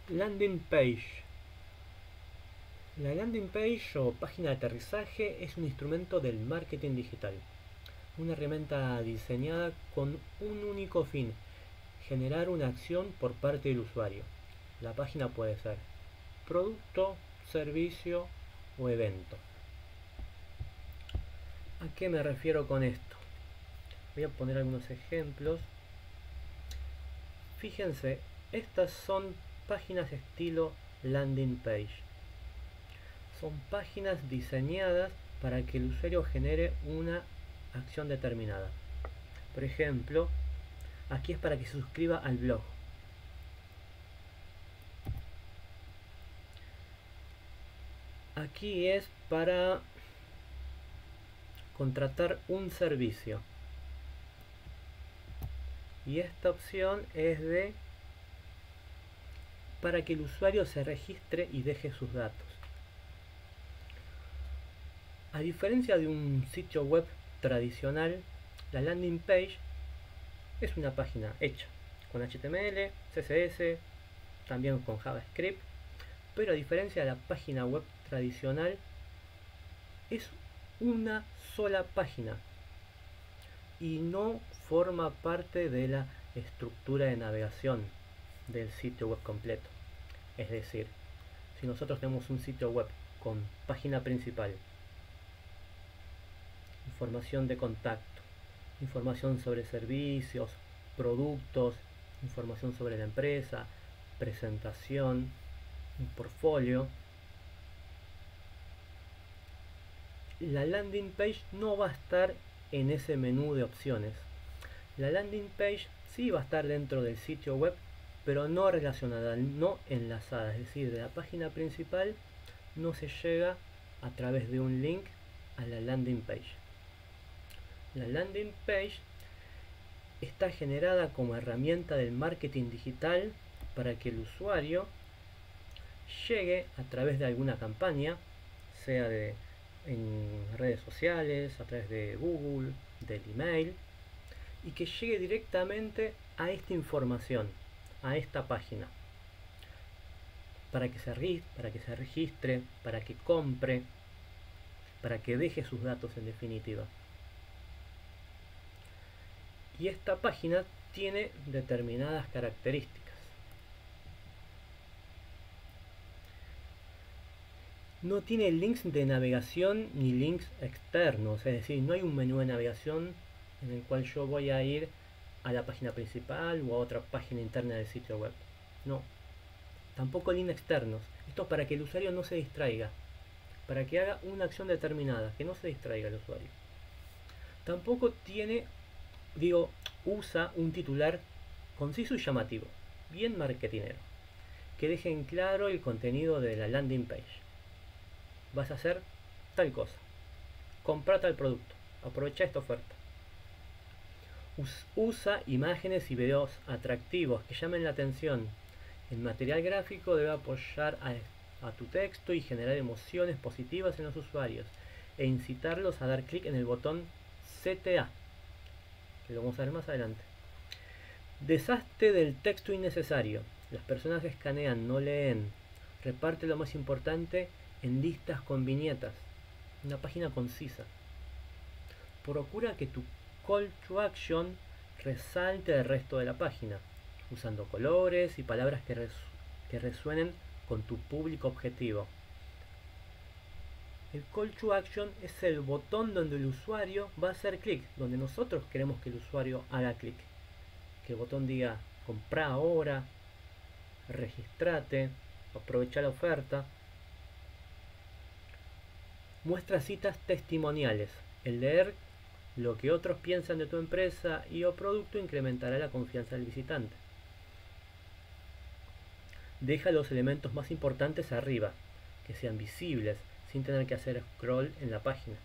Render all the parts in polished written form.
Landing page. La landing page o página de aterrizaje es un instrumento del marketing digital, una herramienta diseñada con un único fin: generar una acción por parte del usuario. La página puede ser producto, servicio o evento. ¿A qué me refiero con esto? Voy a poner algunos ejemplos. Fíjense, estas son páginas estilo landing page. Son páginas diseñadas para que el usuario genere una acción determinada. Por ejemplo, aquí es para que se suscriba al blog. Aquí es para contratar un servicio. Y esta opción es de para que el usuario se registre y deje sus datos. A diferencia de un sitio web tradicional, la landing page es una página hecha con HTML, CSS, también con JavaScript, pero a diferencia de la página web tradicional, es una sola página y no forma parte de la estructura de navegación del sitio web completo. Es decir, si nosotros tenemos un sitio web con página principal, información de contacto, información sobre servicios, productos, información sobre la empresa, presentación, un portfolio, la landing page no va a estar en ese menú de opciones. La landing page sí va a estar dentro del sitio web, pero no relacionada, no enlazada, es decir, de la página principal no se llega a través de un link a la landing page. La landing page está generada como herramienta del marketing digital para que el usuario llegue a través de alguna campaña, sea en redes sociales, a través de Google, del email, y que llegue directamente a esta información, a esta página, para que se registre, para que compre, para que deje sus datos en definitiva. Y esta página tiene determinadas características. No tiene links de navegación ni links externos, es decir, no hay un menú de navegación en el cual yo voy a ir a la página principal o a otra página interna del sitio web. No, tampoco links externos. Esto es para que el usuario no se distraiga, para que haga una acción determinada, que no se distraiga el usuario. Tampoco usa un titular conciso y llamativo, bien marketinero, que deje en claro el contenido de la landing page. Vas a hacer tal cosa, compra tal producto, aprovecha esta oferta. Usa imágenes y videos atractivos que llamen la atención. El material gráfico debe apoyar a tu texto y generar emociones positivas en los usuarios e incitarlos a dar clic en el botón CTA, que lo vamos a ver más adelante. Deshazte del texto innecesario. Las personas que escanean no leen. Reparte lo más importante en listas con viñetas. Una página concisa. Procura que tu call to action resalte del resto de la página, usando colores y palabras que resuenen con tu público objetivo. El call to action es el botón donde el usuario va a hacer clic, donde nosotros queremos que el usuario haga clic. Que el botón diga compra ahora, registrate, aprovecha la oferta. Muestra citas testimoniales. El leer lo que otros piensan de tu empresa y o producto incrementará la confianza del visitante. Deja los elementos más importantes arriba, que sean visibles, sin tener que hacer scroll en la página.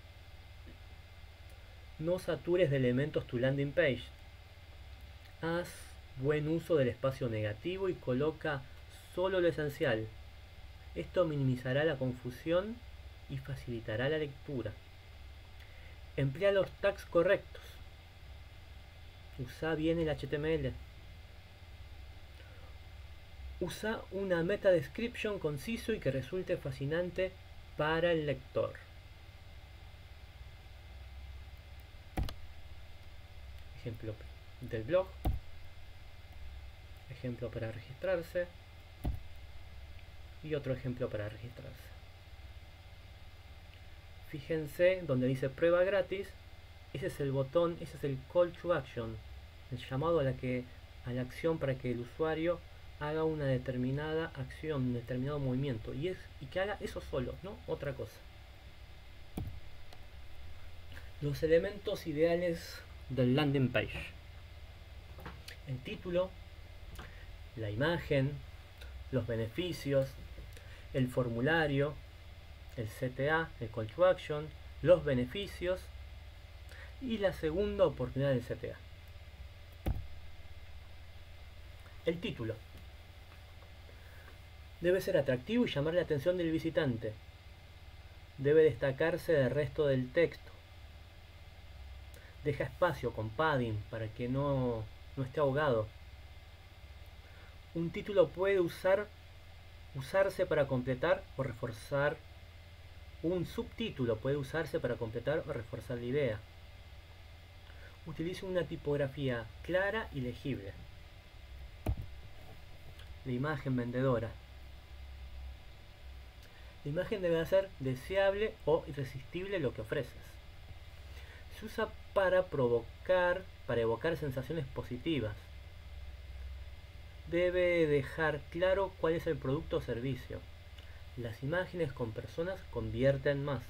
No satures de elementos tu landing page. Haz buen uso del espacio negativo y coloca solo lo esencial. Esto minimizará la confusión y facilitará la lectura. Emplea los tags correctos. Usa bien el HTML. Usa una meta description conciso y que resulte fascinante para el lector. Ejemplo del blog. Ejemplo para registrarse. Y otro ejemplo para registrarse. Fíjense donde dice prueba gratis. Ese es el botón, ese es el call to action. El llamado a la acción para que el usuario haga una determinada acción, un determinado movimiento. Y que haga eso solo, no otra cosa. Los elementos ideales del landing page. El título, la imagen, los beneficios, el formulario, el CTA, el call to action, los beneficios y la segunda oportunidad del CTA. El título debe ser atractivo y llamar la atención del visitante. Debe destacarse del resto del texto. Deja espacio con padding para que no esté ahogado. Un título puede usarse para completar o reforzar. Un subtítulo puede usarse para completar o reforzar la idea. Utilice una tipografía clara y legible. La imagen vendedora. La imagen debe ser deseable o irresistible lo que ofreces. Se usa para evocar sensaciones positivas. Debe dejar claro cuál es el producto o servicio. Las imágenes con personas convierten más.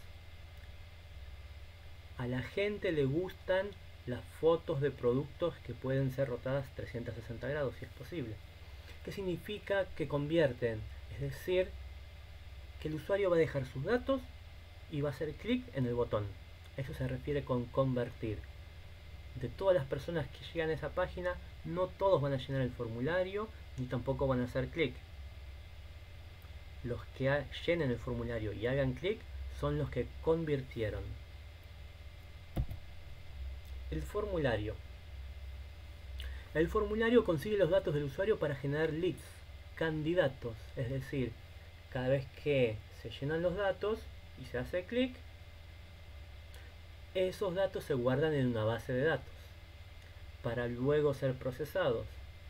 A la gente le gustan las fotos de productos que pueden ser rotadas 360 grados si es posible. ¿Qué significa que convierten? Es decir, que el usuario va a dejar sus datos y va a hacer clic en el botón. Eso se refiere con convertir. De todas las personas que llegan a esa página, no todos van a llenar el formulario ni tampoco van a hacer clic. Los que llenen el formulario y hagan clic son los que convirtieron. El formulario. El formulario consigue los datos del usuario para generar leads, candidatos, es decir, cada vez que se llenan los datos y se hace clic, esos datos se guardan en una base de datos para luego ser procesados.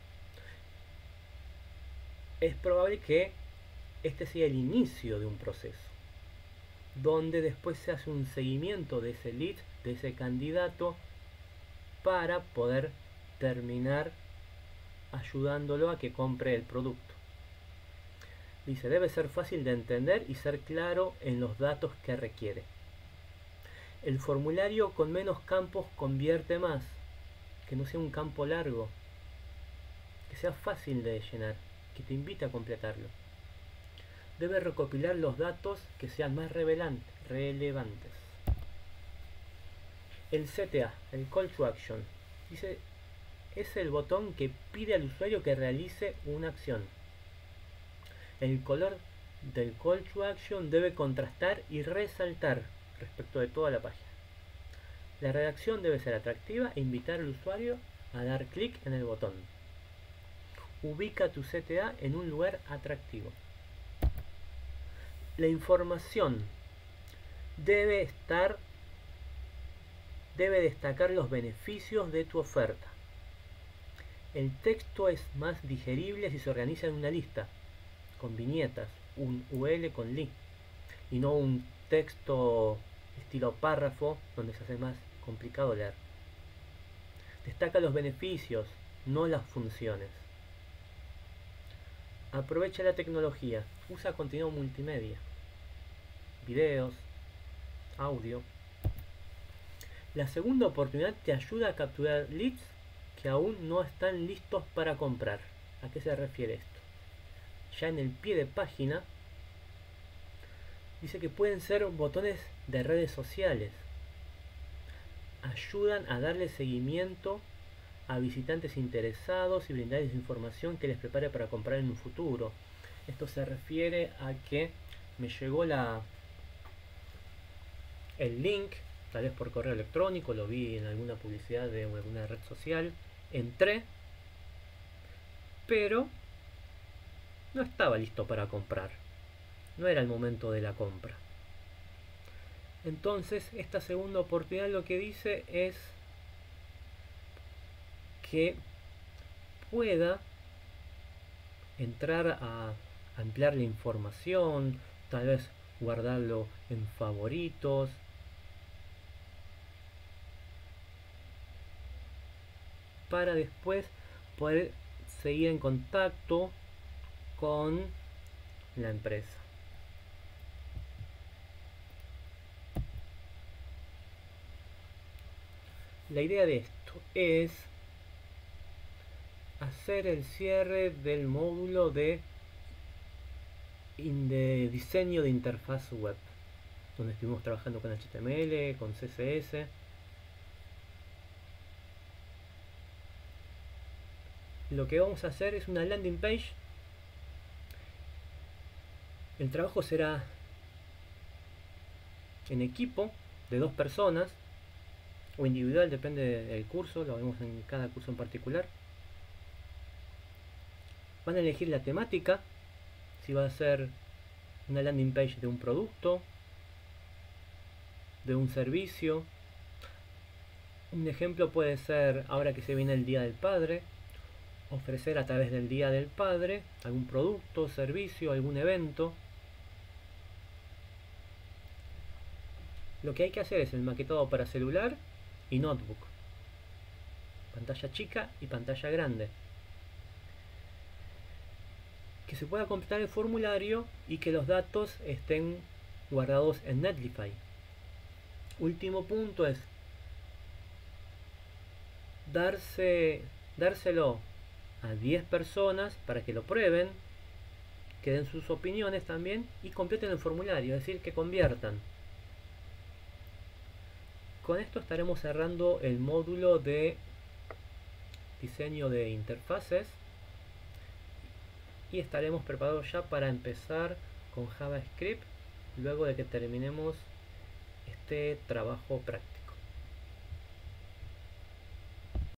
Es probable que este sea el inicio de un proceso, donde después se hace un seguimiento de ese lead, de ese candidato, para poder terminar ayudándolo a que compre el producto. Dice, debe ser fácil de entender y ser claro en los datos que requiere. El formulario con menos campos convierte más, que no sea un campo largo, que sea fácil de llenar, que te invite a completarlo. Debe recopilar los datos que sean más relevantes. El CTA, el Call to Action, dice, es el botón que pide al usuario que realice una acción. El color del Call to Action debe contrastar y resaltar respecto de toda la página. La redacción debe ser atractiva e invitar al usuario a dar clic en el botón. Ubica tu CTA en un lugar atractivo. La información debe destacar los beneficios de tu oferta. El texto es más digerible si se organiza en una lista, con viñetas, un UL con link, y no un texto estilo párrafo donde se hace más complicado leer. Destaca los beneficios, no las funciones. Aprovecha la tecnología, usa contenido multimedia, videos, audio. La segunda oportunidad te ayuda a capturar leads que aún no están listos para comprar. ¿A qué se refiere esto? Ya en el pie de página dice que pueden ser botones de redes sociales. Ayudan a darle seguimiento a visitantes interesados y brindarles información que les prepare para comprar en un futuro. Esto se refiere a que me llegó el link, tal vez por correo electrónico, lo vi en alguna publicidad de alguna red social, entré, pero no estaba listo para comprar. No era el momento de la compra. Entonces, esta segunda oportunidad lo que dice es que pueda entrar a ampliar la información, tal vez guardarlo en favoritos, para después poder seguir en contacto con la empresa. La idea de esto es hacer el cierre del módulo de diseño de interfaz web, donde estuvimos trabajando con HTML, con CSS. Lo que vamos a hacer es una landing page. El trabajo será en equipo de 2 personas o individual, depende del curso, lo vemos en cada curso en particular. Van a elegir la temática, si va a ser una landing page de un producto, de un servicio. Un ejemplo puede ser, ahora que se viene el Día del Padre, ofrecer a través del Día del Padre algún producto, servicio, algún evento. Lo que hay que hacer es el maquetado para celular y notebook, pantalla chica y pantalla grande, que se pueda completar el formulario y que los datos estén guardados en Netlify. Último punto es dárselo a 10 personas para que lo prueben, que den sus opiniones también y completen el formulario, es decir, que conviertan. Con esto estaremos cerrando el módulo de diseño de interfaces y estaremos preparados ya para empezar con JavaScript luego de que terminemos este trabajo práctico.